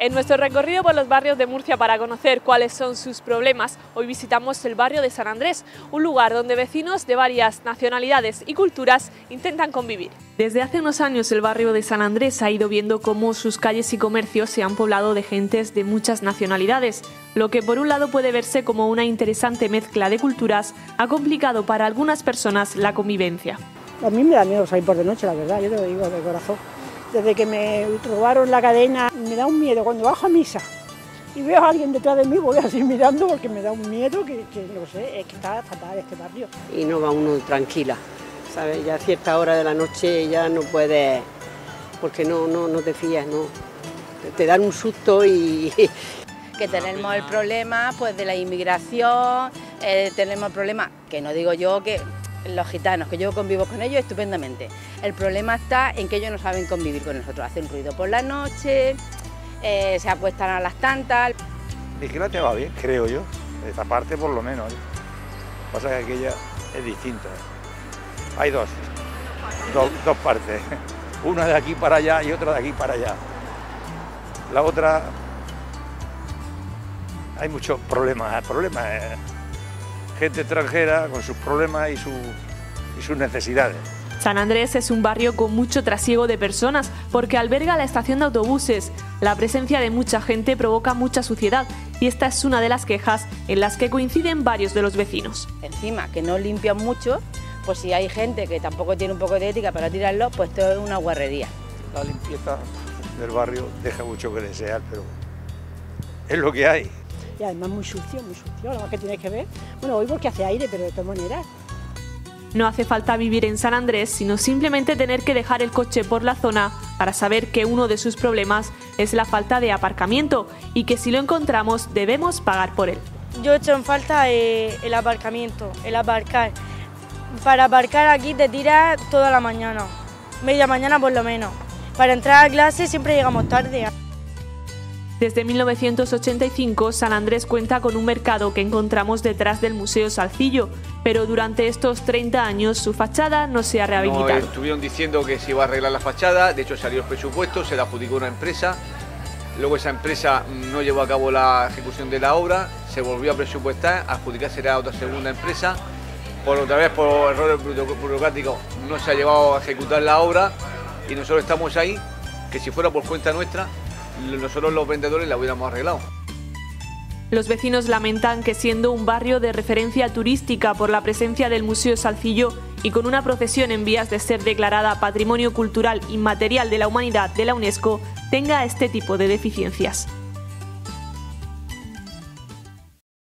En nuestro recorrido por los barrios de Murcia para conocer cuáles son sus problemas, hoy visitamos el barrio de San Andrés, un lugar donde vecinos de varias nacionalidades y culturas intentan convivir. Desde hace unos años el barrio de San Andrés ha ido viendo cómo sus calles y comercios se han poblado de gentes de muchas nacionalidades, lo que por un lado puede verse como una interesante mezcla de culturas, ha complicado para algunas personas la convivencia. A mí me da miedo salir por de noche, la verdad, yo te lo digo de corazón. Desde que me robaron la cadena, me da un miedo. Cuando bajo a misa y veo a alguien detrás de mí, voy así mirando porque me da un miedo que no sé, es que está fatal este barrio. Y no va uno tranquila, ¿sabes? Ya a cierta hora de la noche ya no puedes, porque no te fías, no. Te dan un susto y... Que tenemos el problema pues de la inmigración, tenemos el problema, que no digo yo que... Los gitanos, que yo convivo con ellos estupendamente. El problema está en que ellos no saben convivir con nosotros. Hacen ruido por la noche, se acuestan a las tantas. Vigilante va bien, creo yo. Esta parte por lo menos. Pasa que aquella es distinta. Hay dos partes. Una de aquí para allá y otra de aquí para allá. La otra... Hay muchos problemas. El problema es... gente extranjera con sus problemas y sus necesidades. San Andrés es un barrio con mucho trasiego de personas porque alberga la estación de autobuses. La presencia de mucha gente provoca mucha suciedad y esta es una de las quejas en las que coinciden varios de los vecinos. Encima que no limpian mucho, pues si hay gente que tampoco tiene un poco de ética para tirarlo, pues todo es una guarrería. La limpieza del barrio deja mucho que desear, pero es lo que hay. Y además muy sucio, lo más que tienes que ver. Bueno, hoy porque hace aire, pero de todas maneras. No hace falta vivir en San Andrés, sino simplemente tener que dejar el coche por la zona para saber que uno de sus problemas es la falta de aparcamiento y que si lo encontramos debemos pagar por él. Yo he hecho en falta el aparcamiento, el aparcar. Para aparcar aquí te tiras toda la mañana, media mañana por lo menos. Para entrar a clase siempre llegamos tarde. Desde 1985, San Andrés cuenta con un mercado que encontramos detrás del Museo Salcillo, pero durante estos 30 años su fachada no se ha rehabilitado. Estuvieron diciendo que se iba a arreglar la fachada, de hecho salió el presupuesto, se la adjudicó una empresa, luego esa empresa no llevó a cabo la ejecución de la obra, se volvió a presupuestar, adjudicarse a otra segunda empresa, otra vez por errores burocráticos no se ha llevado a ejecutar la obra y nosotros estamos ahí, que si fuera por cuenta nuestra, nosotros los vendedores la hubiéramos arreglado. Los vecinos lamentan que siendo un barrio de referencia turística por la presencia del Museo Salcillo y con una procesión en vías de ser declarada Patrimonio Cultural Inmaterial de la Humanidad de la UNESCO, tenga este tipo de deficiencias.